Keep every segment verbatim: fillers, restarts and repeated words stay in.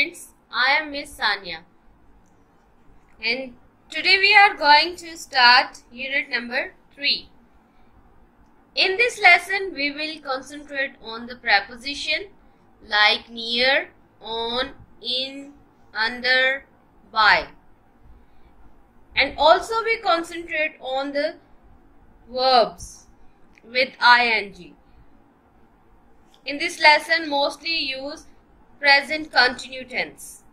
students, I am Miss Sanya, and today we are going to start unit number three. In this lesson, we will concentrate on the preposition like near, on, in, under, by, and also we concentrate on the verbs with ing. In this lesson, mostly use present continuous tense.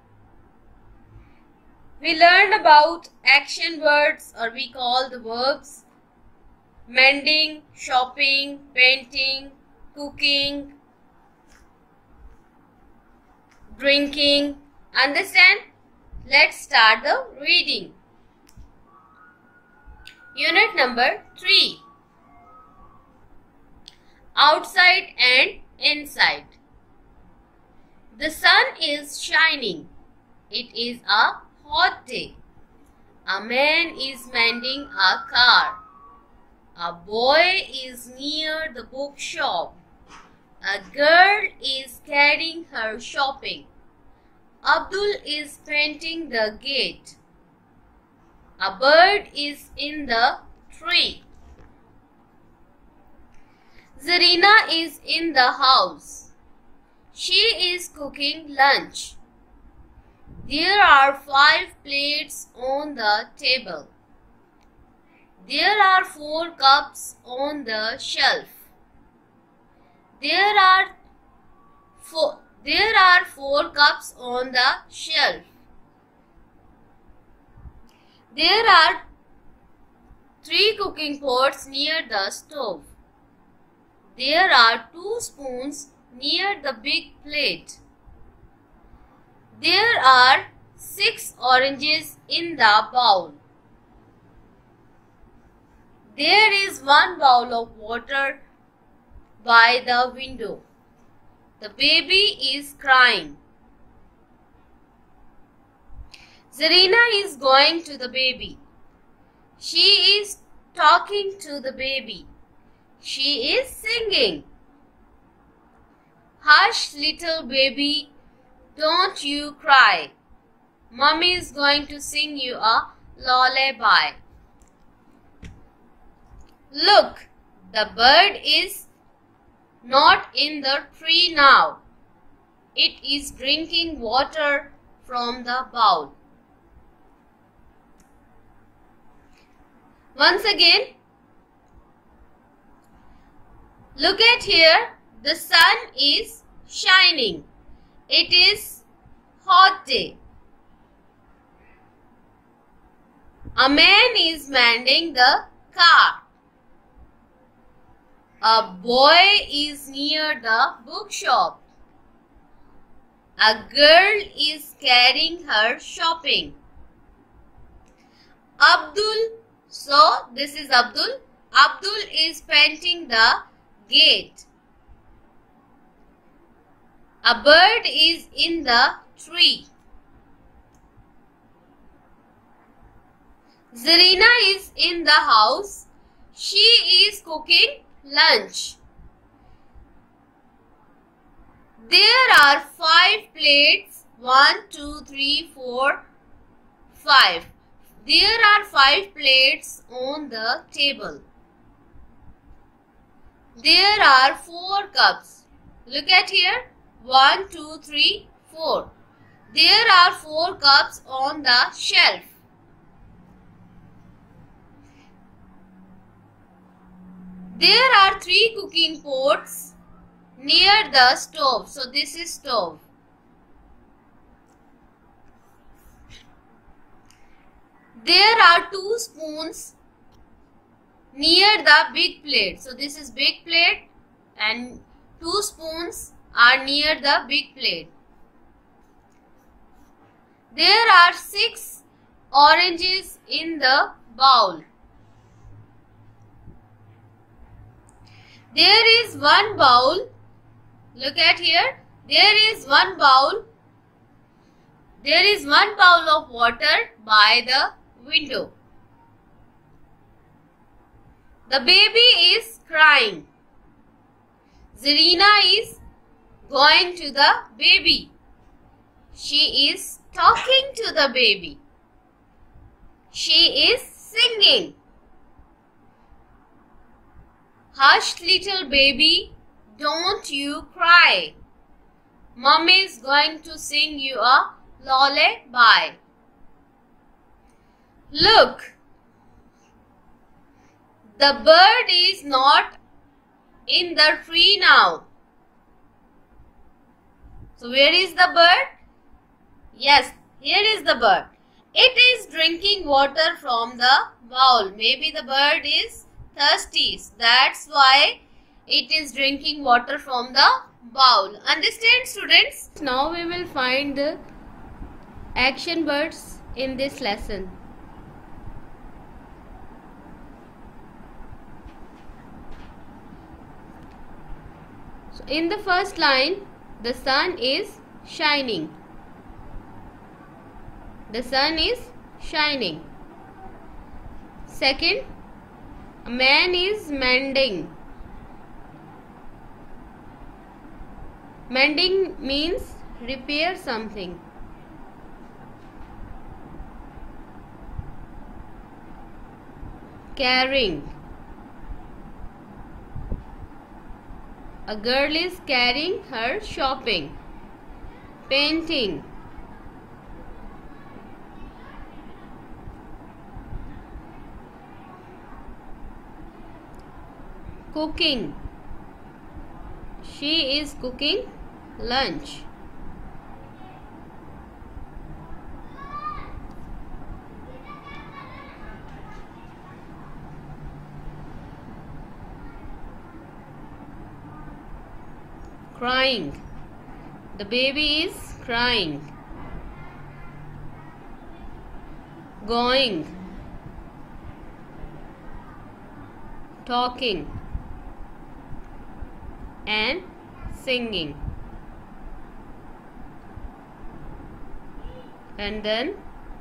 We learned about action words, or we call the verbs, mending, shopping, painting, cooking, drinking. Understand? Let's start the reading. Unit number three. Outside and inside. The sun is shining. It is a hot day. A man is mending a car. A boy is near the bookshop. A girl is carrying her shopping. Abdul is painting the gate. A bird is in the tree. Zarina is in the house. She is cooking lunch. There are five plates on the table. There are four cups on the shelf. There are four, there are four cups on the shelf. There are three cooking pots near the stove. There are two spoons near the big plate. There are six oranges in the bowl. There is one bowl of water by the window. The baby is crying. Zarina is going to the baby. She is talking to the baby. She is singing. Hush, little baby, don't you cry. Mommy is going to sing you a lullaby. Look, the bird is not in the tree now. It is drinking water from the bowl. Once again, look at here. The sun is shining. It is hot day. A man is mending the car. A boy is near the bookshop. A girl is carrying her shopping. Abdul, so this is Abdul. Abdul is painting the gate. A bird is in the tree. Zarina is in the house. She is cooking lunch. There are five plates. One, two, three, four, five. There are five plates on the table. There are four cups. Look at here. One, two, three, four. There are four cups on the shelf. There are three cooking pots near the stove. So this is stove. There are two spoons near the big plate. So this is big plate and two spoons are near the big plate. There are six oranges in the bowl. There is one bowl. Look at here. There is one bowl. There is one bowl of water by the window. The baby is crying. Zarina is going to the baby. She is talking to the baby. She is singing. Hush, little baby, don't you cry. Mommy is going to sing you a lullaby. Look, the bird is not in the tree now. So where is the bird? Yes, here is the bird. It is drinking water from the bowl. Maybe the bird is thirsty. That's why it is drinking water from the bowl. Understand, students? Now we will find the action words in this lesson. So in the first line, the sun is shining. The sun is shining. Second, a man is mending. Mending means repair something. Carrying. A girl is carrying her shopping. Painting. Cooking. She is cooking lunch. Crying. The baby is crying. Going. Talking. And singing. And then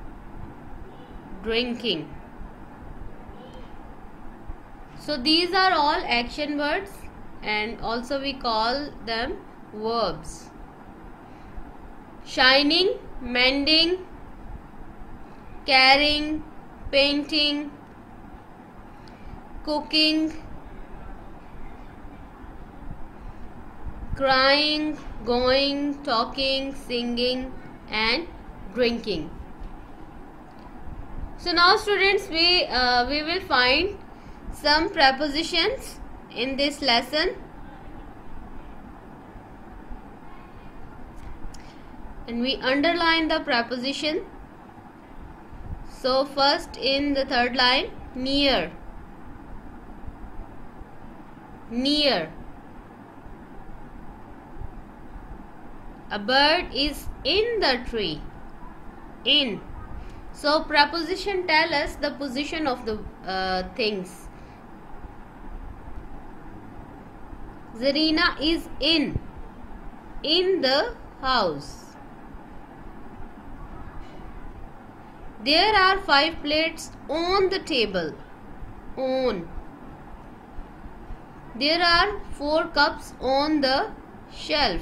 drinking. So these are all action words, and also we call them verbs. Shining, mending, carrying, painting, cooking, crying, going, talking, singing, and drinking. So now, students, we uh, we will find some prepositions in this lesson, and we underline the preposition. So first, in the third line, near. Near. A bird is in the tree. In. So preposition tell us the position of the uh, things. Zarina is in. In the house. There are five plates on the table. On. There are four cups on the shelf.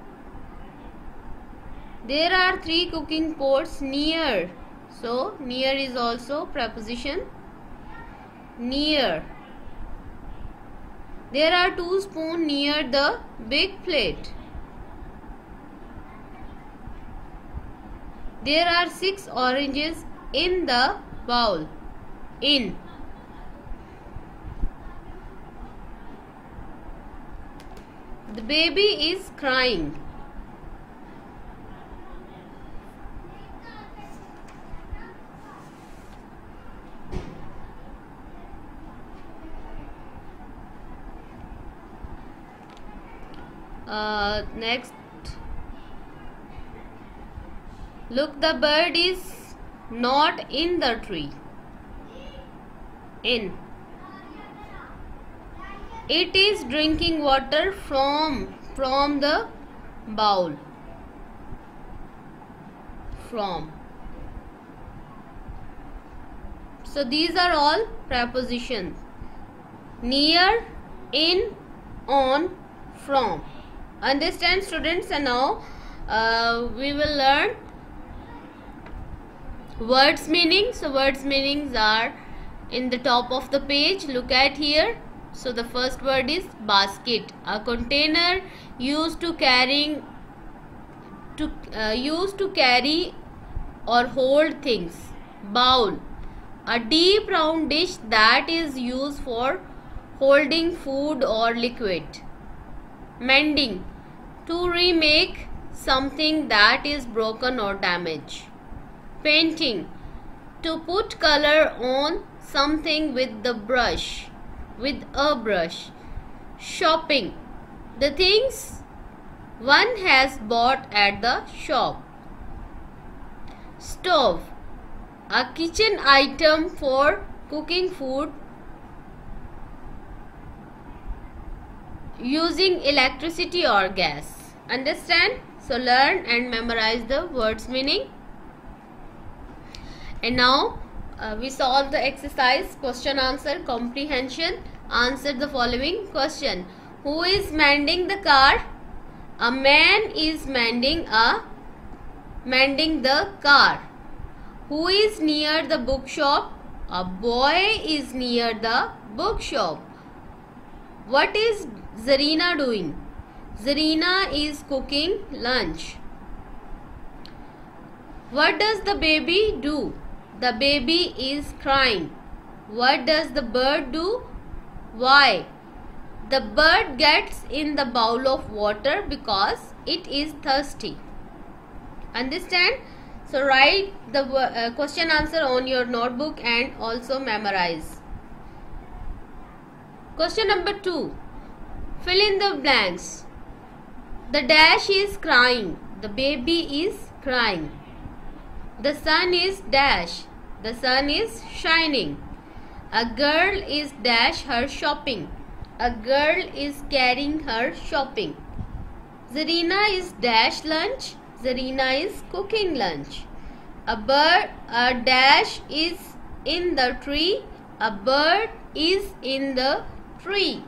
There are three cooking pots near. So near is also preposition. Near. There are two spoons near the big plate. There are six oranges in the bowl. In. The baby is crying. Uh, next, look, the bird is not in the tree. In. It is drinking water from from the bowl. From. So these are all prepositions. Near, in, on, from. Understand, students? And now uh, we will learn words meaning. So words meanings are in the top of the page. Look at here. So the first word is basket, a container used to carrying to uh, used to carry or hold things. Bowl, a deep round dish that is used for holding food or liquid. Mending, to remake something that is broken or damaged. Painting, to put color on something with the brush, with a brush. Shopping, the things one has bought at the shop. Stove, a kitchen item for cooking food using electricity or gas. Understand? So learn and memorize the words meaning. And now uh, we solve the exercise question answer comprehension. Answer the following question. Who is mending the car? A man is mending a mending the car. Who is near the bookshop? A boy is near the bookshop. What is Zarina doing? Zarina is cooking lunch. What does the baby do? The baby is crying. What does the bird do? Why? The bird gets in the bowl of water because it is thirsty. Understand? So write the uh, question answer on your notebook and also memorize. Question number two. Fill in the blanks. The dash is crying. The baby is crying. The sun is dash. The sun is shining. A girl is dash her shopping. A girl is carrying her shopping. Zarina is dash lunch. Zarina is cooking lunch. A bird, a dash is in the tree. A bird is in the tree.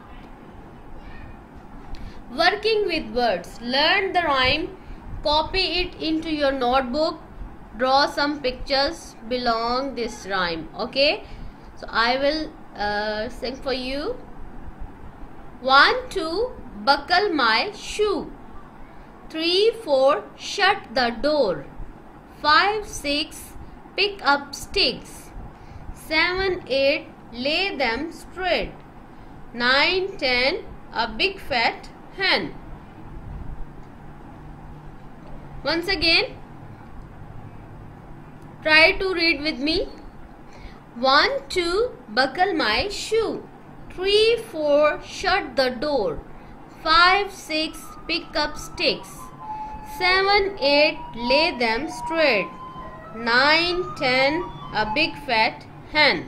Working with words. Learn the rhyme. Copy it into your notebook. Draw some pictures belong this rhyme. Okay. So I will uh, sing for you. One, two, buckle my shoe. Three, four, shut the door. Five, six, pick up sticks. Seven, eight, lay them straight. Nine, ten, a big fat hen. Once again, try to read with me. One, two, buckle my shoe. Three, four, shut the door. Five, six, pick up sticks. Seven, eight, lay them straight. Nine, ten, a big fat hen.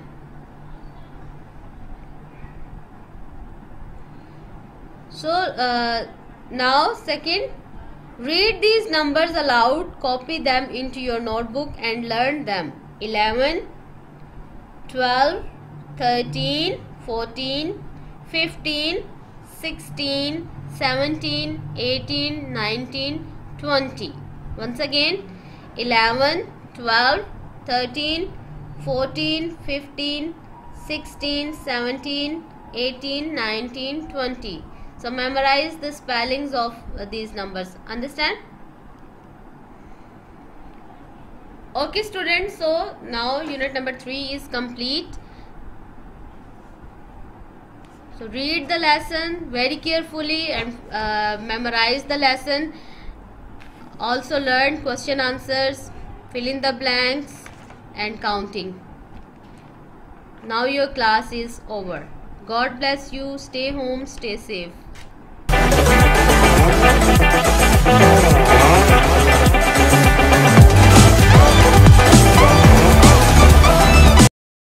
So uh, now second, read these numbers aloud, copy them into your notebook and learn them. eleven, twelve, thirteen, fourteen, fifteen, sixteen, seventeen, eighteen, nineteen, twenty. Once again, eleven, twelve, thirteen, fourteen, fifteen, sixteen, seventeen, eighteen, nineteen, twenty. So memorize the spellings of uh, these numbers. Understand? Okay students, so now unit number three is complete. So read the lesson very carefully and uh, memorize the lesson. Also learn question answers, fill in the blanks and counting. Now your class is over. God bless you. Stay home, stay safe.